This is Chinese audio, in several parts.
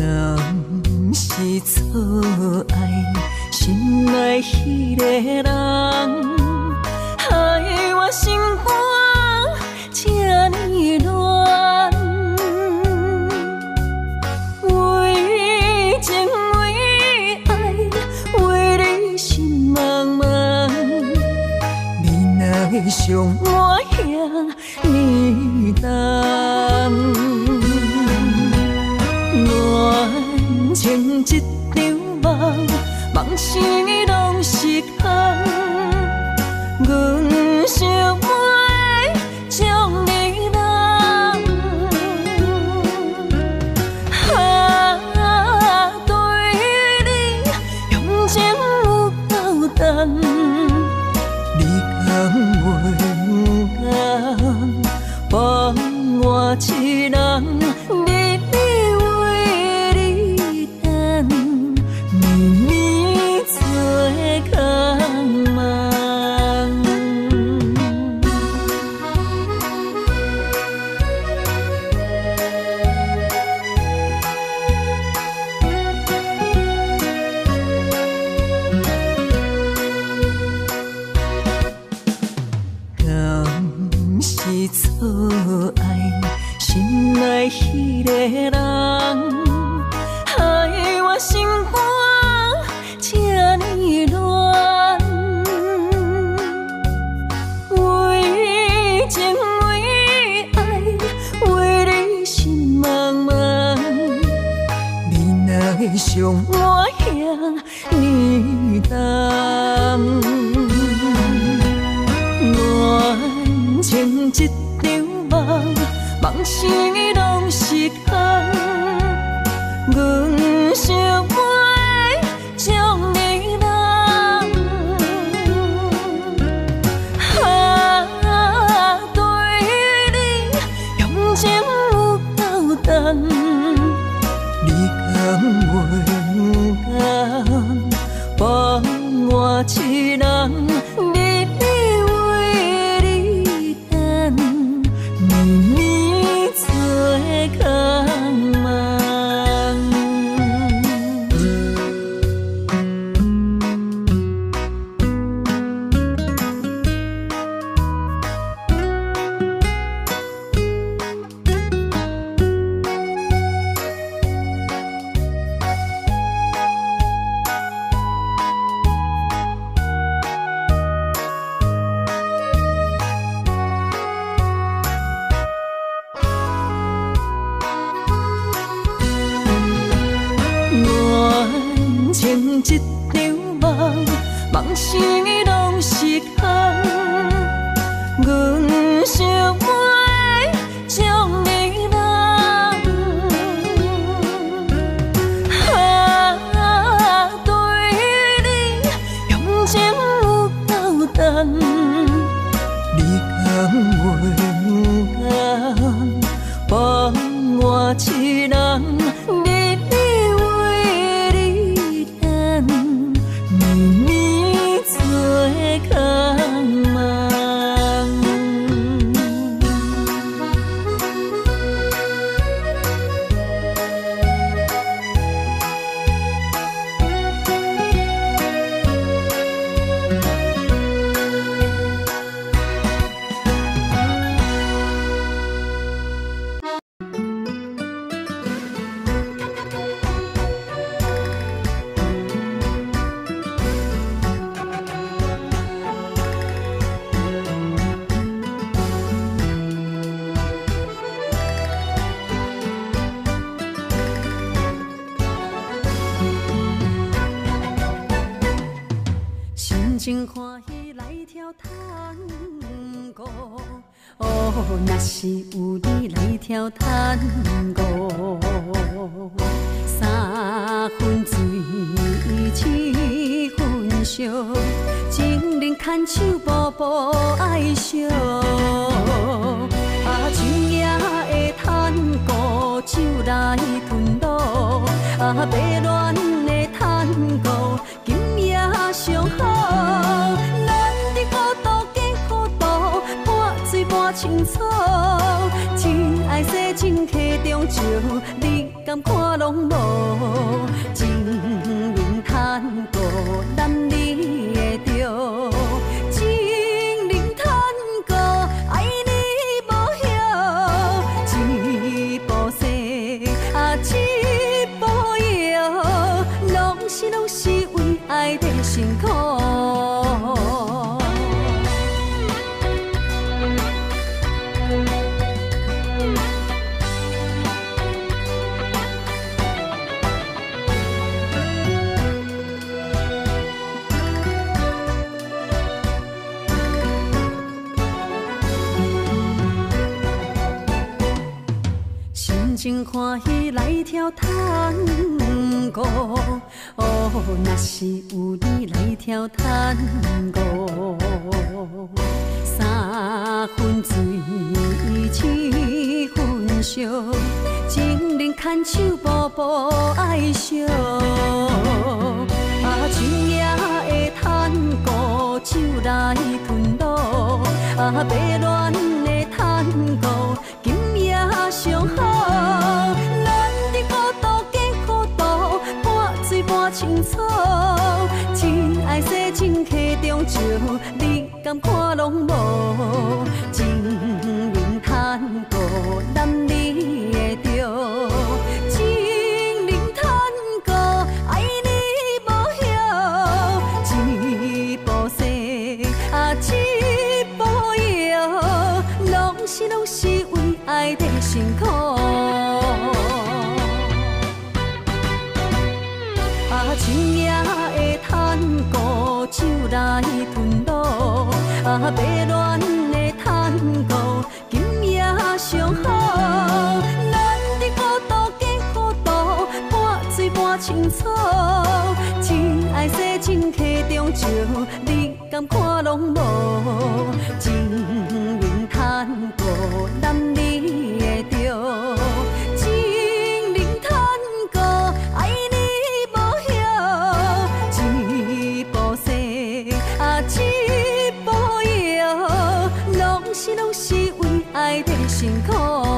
敢是错爱心内迄个人，害我心肝这呢乱。为情为爱，为你心茫茫，你若会伤我遐呢重。恋情一场梦，梦醒拢是空。阮想要将你人，对你用情有够重，你敢袂放我一人？错爱心内迄个人，害我心肝这呢乱。为情为爱，为你心茫茫，你若会伤我遐呢重。情一场梦，梦醒拢是空。阮想要将你人，对你用情有够重，你敢袂放我一人？情一场梦，梦醒拢是空。阮想要将你人，对你用情有够重，你敢袂放我一人？真欢喜来跳探戈，哦，若是有你来跳探戈，三分醉，七分烧，情人牵手步步爱惜。秋夜的探戈，酒来吞落，白恋的探戈，今夜上好。 半清楚，情爱洗净溪中石，你敢看拢无，情人叹孤，男你会着。情人叹孤，爱你无晓，一步西啊一步摇，拢是为爱在辛苦。真欢喜来跳探戈，哦，若是有你来跳探戈，三分醉，七分烧，情人牵手步步爱惜。啊，深夜的探戈，酒来吞落，啊，白恋的探戈，今夜上好。半清楚，真爱洗净溪中石，你敢看拢无？情人叹孤，男你会着。情人叹孤，爱你无晓，一步西啊一步摇，拢是为爱在辛苦。深夜的探戈，酒来吞落，啊，白恋的探戈，今夜上好。咱伫孤独加孤独，半醉半清楚，真爱洗净溪中石，你敢看拢无？情人叹孤，男你会着。拢是为爱在辛苦。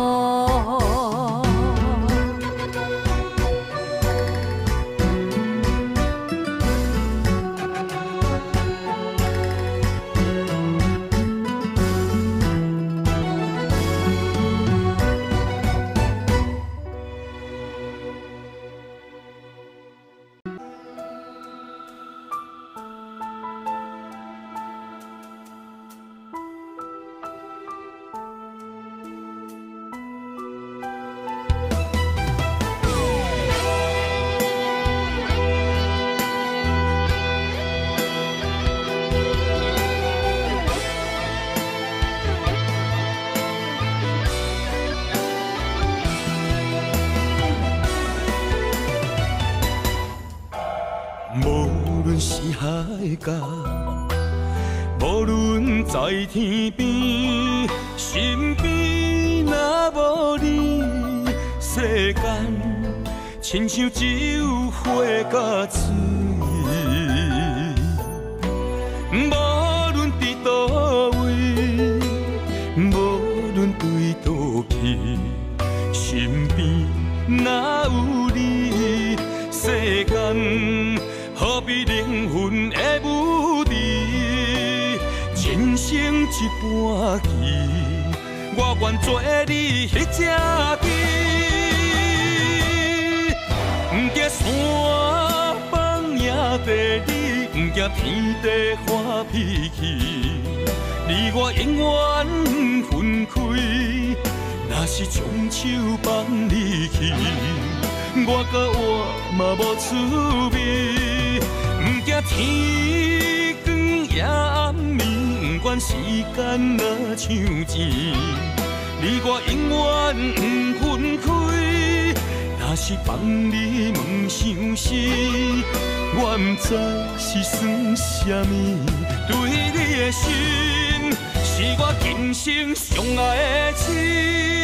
甲，无论在天边，身边若无你，世间亲像只有火甲水。无论伫倒位，无论对倒去，身边若有你，世间。何必灵魂的舞池，人生一半棋，我愿做你迄只棋。不惊山崩也地理，不惊天地发脾气，你我永远不分开。若是将手放你去，我甲我嘛无趣味。不惊天光也暗暝，不管时间若像钱，你我永远不分开。若是放你问伤心，我不知是算啥物。对你的心，是我今生上爱的痴。